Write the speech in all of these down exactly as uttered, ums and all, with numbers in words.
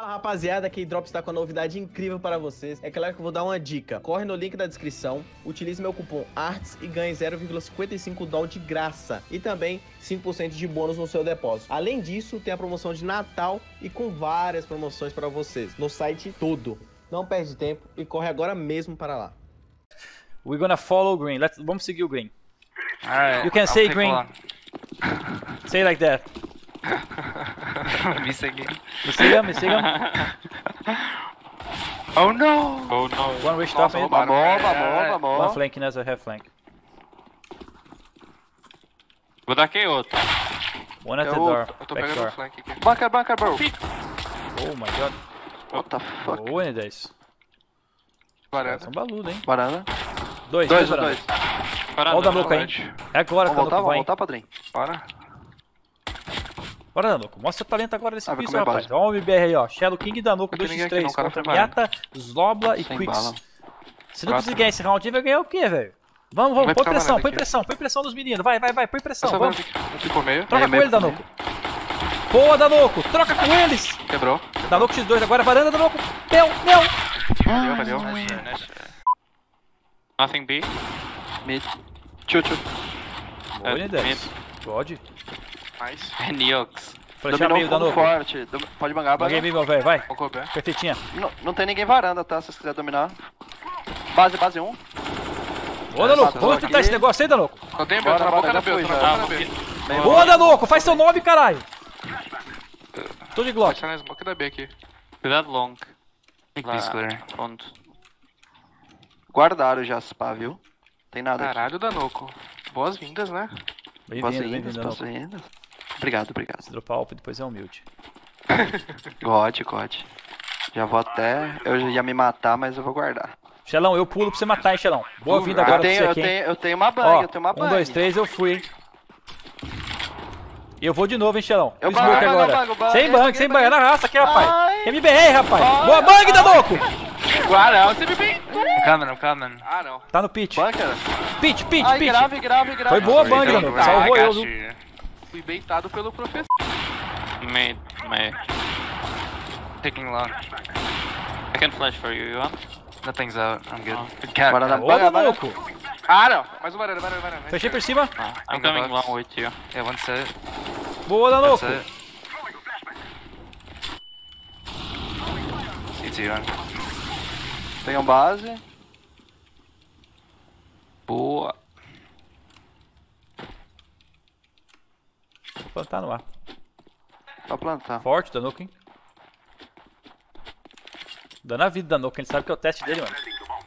rapaziada, que a Drops está com uma novidade incrível para vocês. É claro que eu vou dar uma dica. Corre no link da descrição, utilize meu cupom ARTS e ganhe zero vírgula cinquenta e cinco dólares de graça. E também cinco por cento de bônus no seu depósito. Além disso, tem a promoção de Natal e com várias promoções para vocês no site todo. Não perde tempo e corre agora mesmo para lá. We're gonna follow green. Let's, vamos seguir o green. Alright, You can I'll say take green. one. Say like that. Me seguir. Me siga, me siga. Oh no! Oh no! One wish top mid. Vamos, vamos, One vamos. flank, as a half flank. Vou dar aqui outro. One at the Eu- door. Eu tô Back pegando o door. flank aqui. Bunker, bunker, bro. Oh my god. What the fuck? Boa, N dez. Varanda. São baludo, hein? Varanda. Dois, Dois, dois, dois. Olha o Danuco aí. É agora que Vamos o voltar, Danuco vamos vai. voltar, padrinho. Bora. Bora, Danuco. Mostra seu talento agora nesse Ah, vai piso, comer rapaz. base. Olha o M B R aí, ó. Shadow King e Danuco, Não tem dois ninguém por três. aqui não, cara, Contra foi bala. Miata, Zlobla e Sem Quicks. bala. Se não Quatro. conseguir ganhar esse round, vai ganhar o quê, velho? Vamos, vamos. Vai Põe ficar pressão, varanda põe aqui. pressão. Põe pressão nos meninos. Vai, vai, vai. Põe pressão. Essa Vamos. varanda aqui. Ficou meio. Troca Meio, com ele, meio. Danuco. Boa, Danuco. Troca com eles. Quebrou. Danuco xis dois agora. Varanda, Danuco. Meu, meu. Valeu, valeu. Nothing B. Mid. Tchu, tchu. Boa, N dez. Mid. God. Nice. É Niox. Flechar meio, Dominou fundo Danuco. forte. Dom- Pode bangar, Banguei bangar. bem, meu velho. Vai. Vou cobrar. Perfeitinha. Não, não tem ninguém varanda, tá? Se vocês quiserem dominar. Base, base um. Boa, Danuco. tá, Vamos tá tentar aqui. esse negócio aí, Danuco. Eu tenho B, Bora, tô na bora, boca já da B, fui, tô na já. boca da B. Meio Boa, Danuco. Faz seu nome, caralho. Tô de Glock. Pode estar na smoke da B aqui. Cuidado long. Please clear. Pronto. Guardaram já, spa, viu? Tem nada aqui. Caralho, Danuco. Boas-vindas, né? Bem-vindo, Boas-vindas, bem-vindo, Danuco. boas-vindas. Obrigado, obrigado. Se dropar alp, depois é humilde. God, God. Já vou até... Eu já ia me matar, mas eu vou guardar. Xelão, eu pulo pra você matar, hein, Xelão. Boa vinda Eu agora tenho, pra eu você aqui, hein. tenho, eu tenho uma bang, Ó, eu tenho uma bang. um, dois, três, eu fui, hein. E eu vou de novo, hein, Xelão. Eu O smoke bango, eu agora. bango, eu bango, Sem eu bang, bango, sem eu bang. É na raça aqui, rapaz. Ai. M B R, rapaz. Boa bang, Danuco. Guarda, você me bem. I'm coming, I'm coming. Ah, não. Tá no pitch. Bunker. Pitch, pitch, Ai, pitch. grave, grave, grave. Foi boa Wait, bang, wait, Danuco. wait. Salvou I eu, got viu. you. Fui beitado pelo professor. Mid, mid. Taking long. I can flash for you, you want? Nothing's out, I'm good. Good cat. Bora na Ô, banga, banga. Danuco. Ah, não. Mais um varanda, varanda, varanda. Fechei por cima. I'm coming long with you. Yeah, one set. Boa, Danuco. C T on. Tenho base. Boa. Vou plantar no ar. Pra plantar. Forte, Danuco, hein. Dando a vida, Danuco. Ele sabe que é o teste dele, mano.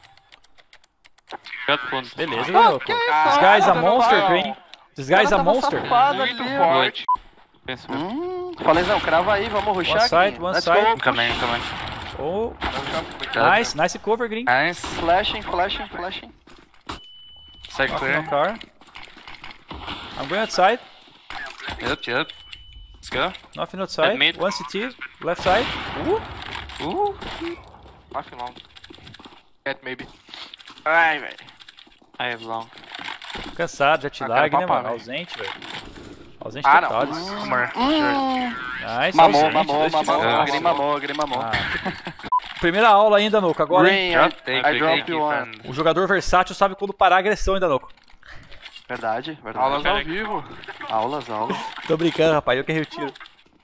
Got ponto. Beleza, Danuco. This guy's a monster, Green. This guy's a monster. Safado ali, Muito ó. forte. Pensa mesmo. Hum, falezão, crava aí, vamos rushar One aqui. side, one Let's side. go. I'm coming, I'm coming. Oh, nice, nice cover, Green. Nice. Flashing, flashing, flashing. Side Off no clear. car. I'm going outside. Yep, yep. Let's go. Nothing outside. mid. One C T, left side. Uh. Nothing long. Get maybe. Ai, velho. I have long. Cansado, jet Ah, lag, quero né, papar, mano? velho. Ausente, velho. Ausente Ah, total. não. Summer. Sure. Nice, Mamou, ausente, mamou, dois mamou. tiros. Ah, Green mamou, green mamou. Ah. Primeira aula ainda, Nuco. Agora, hein? Green, Drop, I, take, I take, drop take, you one. friend. O jogador versátil sabe quando parar a agressão ainda, Nuco. Verdade, verdade. Aulas ao vivo. Aulas, aulas. Tô brincando, rapaz. Eu que errei o tiro.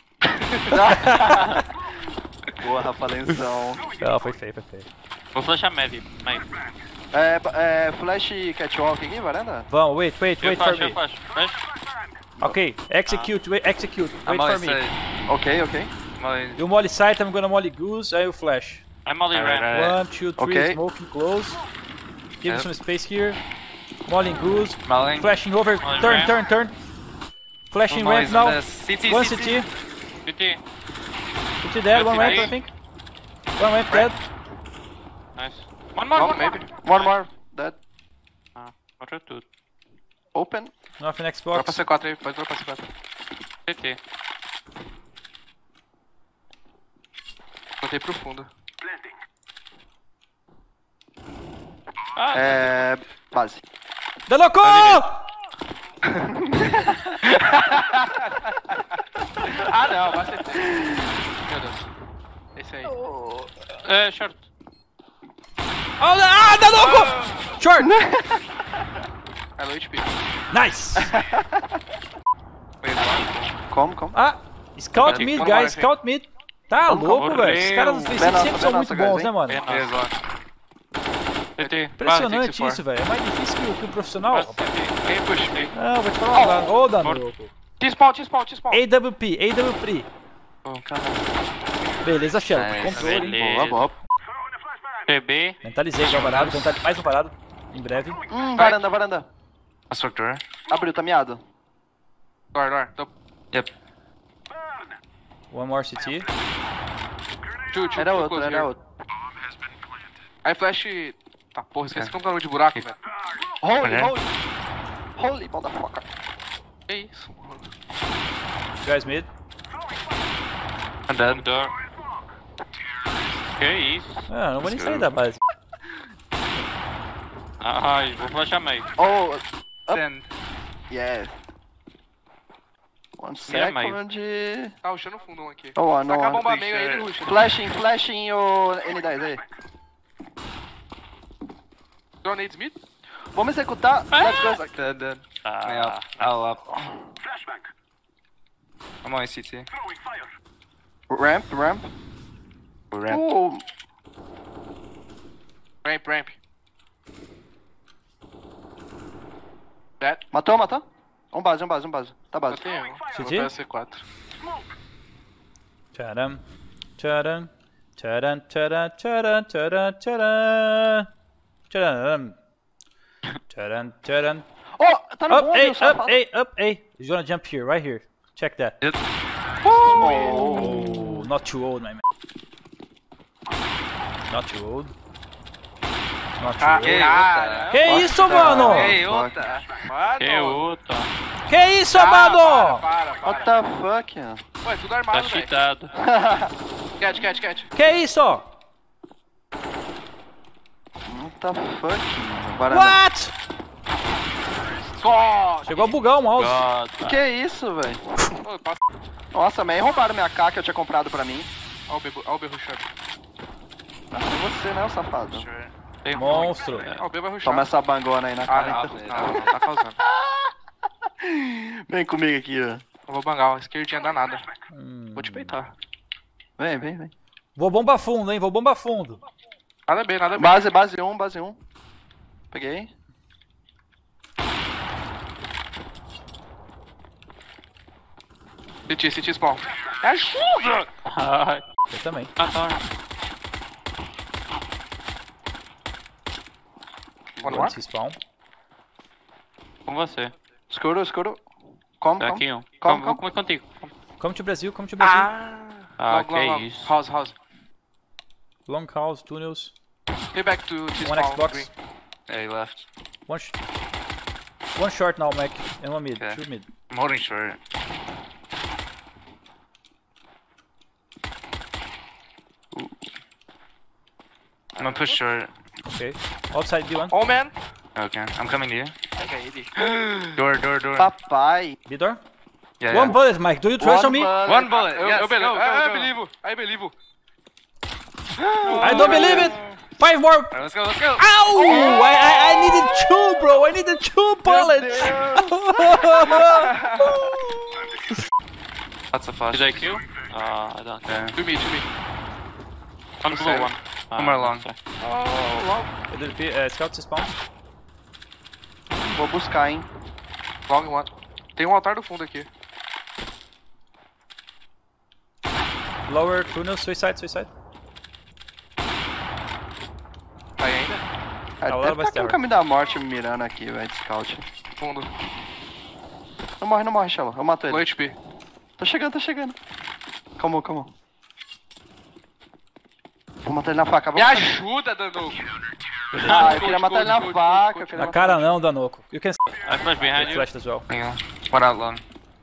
Boa, Rafalenzão. Não, foi feio, foi feio. Vou flashar Mavi. Mavi. É, é, flash catwalk aqui, varanda? Vamos, wait, wait, Eu wait for flash, eu me. flash. Flash. Ok, execute, wait, execute. Wait I'm for molly me. side. Ok, ok. Molly. You molly side, I'm gonna molly goose, aí o flash. I'm molly Right, ran. One, two, three, Okay. smoking close. Give Yep. some space here. Molly goose. Molly. Flashing over. Molly Turn, ramp. turn, turn. Flashing ramp now. C T, One C C T. T. C T. C T dead, one C T. ramp, I think. One ramp dead. Nice. One more, One, one maybe. more. One more. Dead. Ah, outra tudo. Open. Nothing Dropa Xbox. C quatro aí, pode dropar C quatro. C T. Botei pro fundo. Ah, É. Base. Danuco! ah não, vai ser. Meu Deus. Esse Uh, short. Oh, ah, Danoco! Short! Hello, H P. Nice! Wait, one. Como, como? Ah, scout Tem mid, que- guys, scout mid. Tá Vamos, louco, vamos. velho. Os caras dos Bem V cinco nossa, sempre bem são nossa, muito bons, guys, né, hein? mano? É Yes, nóis. one. T T. Impressionante isso, velho. É mais difícil que o, que o profissional. rapaz. Quem push? Quem? Não, vou te falar uma parada. Ô, Danoco. T-spawn, T-spawn, T-spawn. A W P, A W P. Oh, caralho. Beleza, Shell. É, Controle, hein? beleza. Boa, boa. T B. Mentalizei já o varado, vou tentar mais um varado. Em breve. Hum, varanda, varanda. Constructor. Abriu, tá miado. Door, door. Tô... Yep. One more C T. Two, two, Era two outro, close era here. outro. Aí flash... Tá, porra, esqueci como tá no de buraco, velho. Holy, Olha. holy. Holy, motherfucker. Que isso, mano. Guys mid. I'm dead. Door. Que isso? Ah, não vou nem sair da base. Ai, vou flashar meio. Oh, Send. yeah. One Yeah, mate. second. Tá rushando fundo um aqui. Oh, one, no Saca a one. bomba meio aí, ele rusha. Flashing, flashing o N dez aí. Grenades mid? Vamos executar. Let's go. Dead, dead. Ah, I'll up. I'm on C T. Ramp, ramp. Ramp. Uh, Ramp, ramp. Dead. matou, matou? Um base, um base, um base. Tá base. Matei um. C Vou T? pegar C quatro. Tcharam. Tcharam. Tcharam, tcharam, tcharam, tcharam, tcharam. Tcharam. Tcharam, tcharam. Oh, tá no Up, bombe, A, o up, safado. A, up, A. He's gonna jump here, right here. Check that. Oh. Oh, not too old, my man. Not too old. Not too Ah, old. Que cara. Que isso, mano? Ei, outra. Mano. Que outra. Que isso, Ah, mano? Para, para, What para. the fuck? Yeah. Ué, tudo Tá armado, velho. cheatado. Catch, catch, catch. Que isso? What the fuck, mano? Varanda. What? Só. Chegou a bugar o mouse. God. Que isso, velho? Ô, passa. Nossa, man, roubaram minha K que eu tinha comprado pra mim. Ó o B, ó o B rushando. Ah, você, né, o safado? Tem Monstro. Ó, o B vai rushar. Toma essa bangona aí na Ah, cara. não, então. não, não, tá causando. Vem comigo aqui, ó. Eu vou bangar, ó. Esquerdinha danada. Hum. Vou te peitar. Vem, vem, vem. Vou bomba fundo, hein? Vou bomba fundo. Nada bem, nada bem. Base, base um, base um. Peguei. C T, C T spawn. Ajuda! Ai, Eu também. ah, tá. One One more? C spawn. Com você. Escuro, escuro. Como, Tá como? aqui um. Calma, Calma, vou calma. comer contigo. Come to Brasil, come to Brasil. Ah! Ah, Long, que long, long. isso. House, house. Long house, tunnels. Pay back to T One spawn. Xbox. green. Yeah, he left. One, sh one short now, Mac. And one mid. Okay. Two mid. I'm holding short. I'm gonna push short. Okay. Outside B one. Oh, man. Okay, I'm coming to you. Pega ele. Door, door, door. Papai. B door. Yeah, One yeah. bullet, Mike. Do you trust on me? bullet. One bullet. Eu, Yes, eu believe. go, go, I, I go. believe. I believe. I don't believe it. Five more. Alright, let's go, let's go. Ow! I, I, I needed two, bro. I needed two bullets. That's a flash. Did I kill? Uh, I don't. Yeah. To me, to me. One blue, one. One more long. Oh, long. Did it, uh, scout to spawn. Vou buscar, hein. Long one. Tem um altar do fundo aqui. Lower tunnel, suicide, suicide. Tá aí ainda? É, Agora deve vai tá aqui ser no caminho da morte me mirando aqui, velho, de scout. Fundo. Não morre, não morre, Shallow. Eu mato Low ele. H P. Tá chegando, tá chegando. Calma, calma. Vou matar ele na faca. Me Vou... ajuda, Danu. Ah, eu queria matar ele na faca. Eu queria Na matar... cara não, Danoco. You can I flash behind you. flash as well. Hang on. One out long.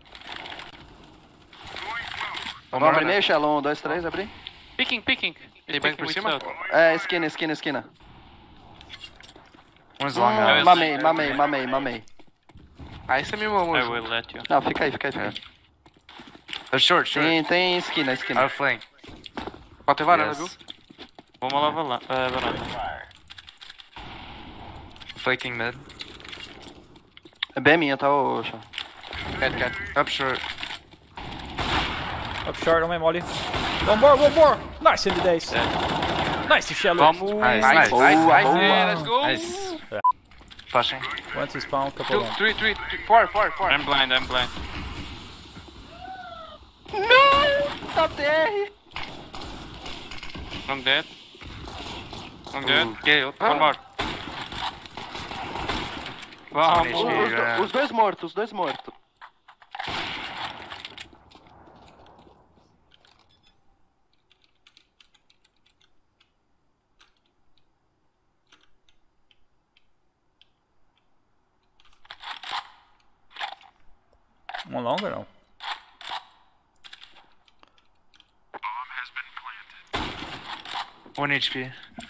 One Vamos more abrir meio, minute. Shallow. Um, dois, três, abrir. Picking, picking. Ele vem por cima? É, esquina, esquina, esquina. One's long Hum, out. mamei, mamei, mamei, mamei. Aí você me mamou. I will let you. Não, fica aí, fica aí, fica aí. They're short, short. Tem, tem esquina, esquina. Out flank. Pode ter varanda, viu? Yes. Vamos lá, lá. Uh, varanda. Flaking mid. É bem minha, tá, ô Sean? Cat, cat. Up short. Up short, one molly. One more, one more! Nice, M dez. Nice, shallow. Vamos. Nice, Nice, nice. nice, Boa, nice. boa. Yeah, let's go. Nice. Flashing. One to spawn, couple Two, one. three, three, three, four, four, four. I'm blind, I'm blind. Não! Tá T R! Long dead. Long dead. Yeah, One more. Vamos. Os, os do- os dois mortos, os dois mortos. One longer, não? One H P.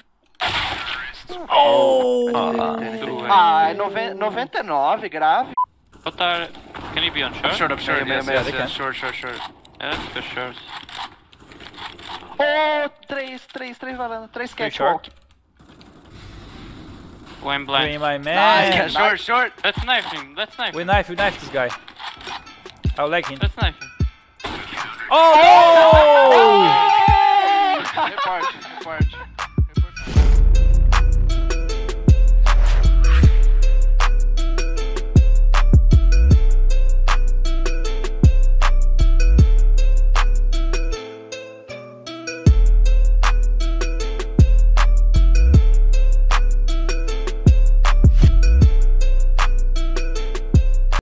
Oh! Ah, é noven- noventa e nove, grave. Botar. Can he be on short? Up short, up short. Yeah, Yes, yeah, yes, they yes. can. Short, short, short. Yeah, let's go short. Oh, três, três, três varanda, três Three catwalk. One Doing blind. my Nice, man. Yeah, short, short. Let's knife him. Let's knife We him. knife, we knife this guy. I'll leg him. Let's knife him. Oh!